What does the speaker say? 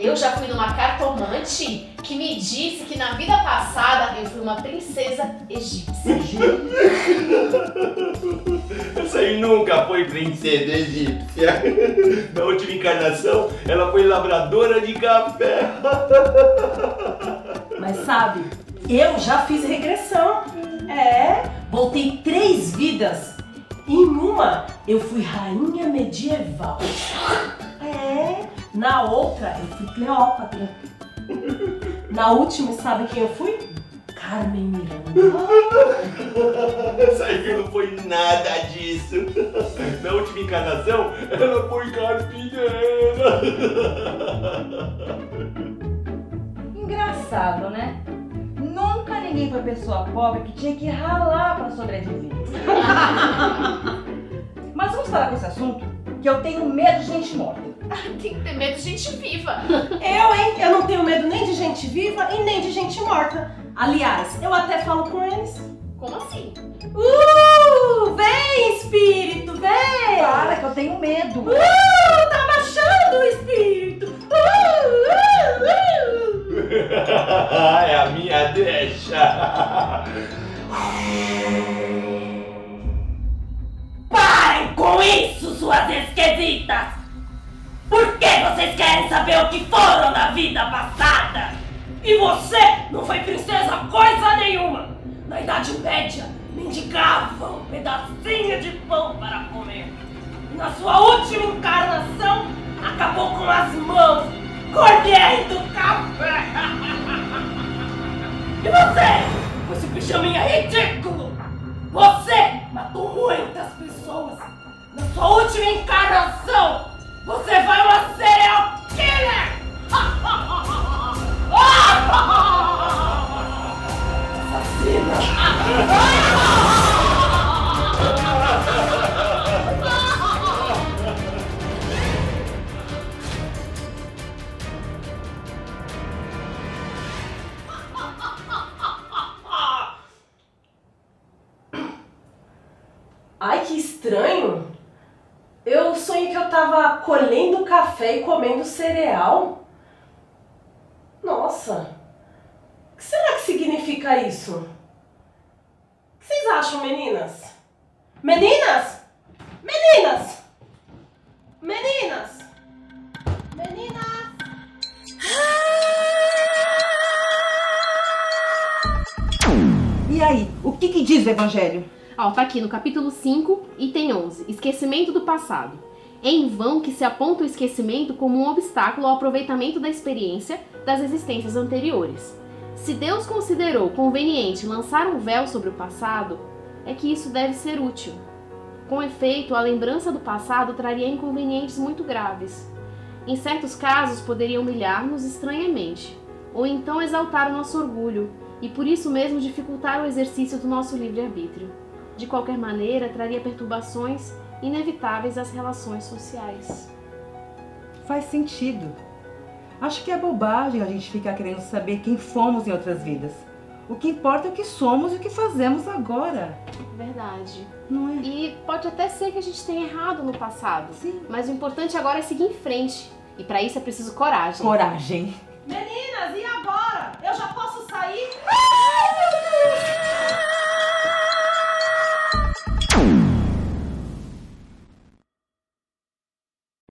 eu já fui numa cartomante que me disse que na vida passada eu fui uma princesa egípcia. Essa aí nunca foi princesa egípcia. Na última encarnação, ela foi labradora de café. Mas sabe, eu já fiz regressão. Voltei 3 vidas. Em uma, eu fui rainha medieval. Na outra, eu fui Cleópatra. Na última, sabe quem eu fui? Carmen Miranda. Essa aí não foi nada disso. Na última encarnação, ela foi carpineira. Engraçado, né? Nunca ninguém foi pessoa pobre que tinha que ralar pra sobreviver. Mas vamos parar com esse assunto, que eu tenho medo de gente morta. Tem que ter medo de gente viva. Eu não tenho medo nem de gente viva e nem de gente morta. Aliás, eu até falo com eles. Como assim? Vem, espírito, vem! Para, que eu tenho medo. Tá baixando o espírito! É a minha deixa. Parem com isso, suas esquisitas! Por que vocês querem saber o que foram na vida passada? E você não foi princesa coisa nenhuma! Na Idade Média, mendigava um pedacinho de pão para comer. E na sua última encarnação, acabou com as mãos colhendo café! E você, com esse pijaminha ridículo, você matou muitas pessoas. Na sua última encarnação, você vai uma serial killer! Ai, que estranho! Eu sonhei que eu tava colhendo café e comendo cereal. Nossa! O que será que significa isso? O que vocês acham, meninas? Meninas! Meninas! Meninas! Meninas! E aí, o que diz o Evangelho? Ó, tá aqui no capítulo 5, item 11, esquecimento do passado. É em vão que se aponta o esquecimento como um obstáculo ao aproveitamento da experiência das existências anteriores. Se Deus considerou conveniente lançar um véu sobre o passado, é que isso deve ser útil. Com efeito, a lembrança do passado traria inconvenientes muito graves. Em certos casos, poderia humilhar-nos estranhamente, ou então exaltar o nosso orgulho, e por isso mesmo dificultar o exercício do nosso livre-arbítrio. De qualquer maneira, traria perturbações inevitáveis às relações sociais. Faz sentido. Acho que é bobagem a gente ficar querendo saber quem fomos em outras vidas. O que importa é o que somos e o que fazemos agora. Verdade. Não é? E pode até ser que a gente tenha errado no passado. Sim. Mas o importante agora é seguir em frente. E para isso é preciso coragem. Coragem. Meninas, e agora? Eu já posso sair? Ai, meu Deus!